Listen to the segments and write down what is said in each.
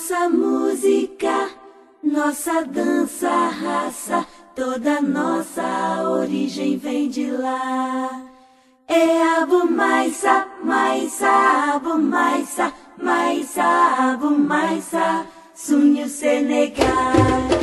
Nossa música, nossa dança, raça, toda nossa origem vem de lá. É Abu Maisa, Maisa, Abu Maisa, Maisa, Abu Maisa, Sunho Senegal.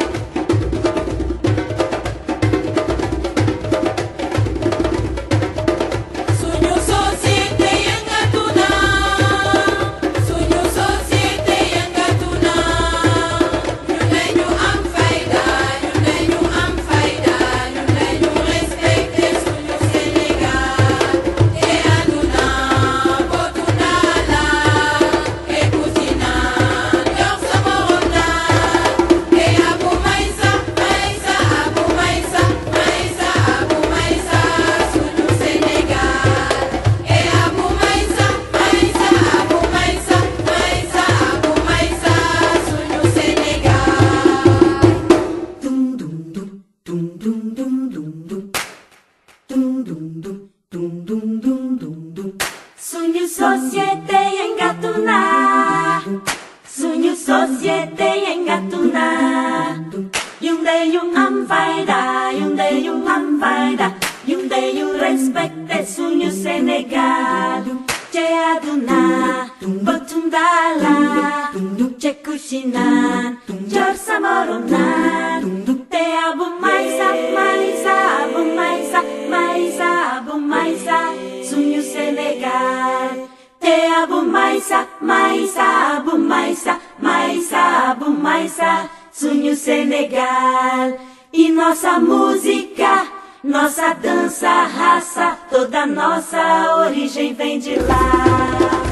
Sunyo societe em Gatuna, sunyo societe em Gatuna. Yung day yung amfaida, yung day yung amfaida, yung day yung respecte sunyo Senegal. Che aduna, botundala, che kushinan, jor samoronan. Te Abu Maisa, Maisa, Abu Maisa, Maisa, Abu Maisa, sunyo Senegal. Te Abu Maisa, Maisa, Abu Maisa, Maisa, Abu Maisa, sunyo Senegal. E nossa música, nossa dança, raça, toda nossa origem vem de lá.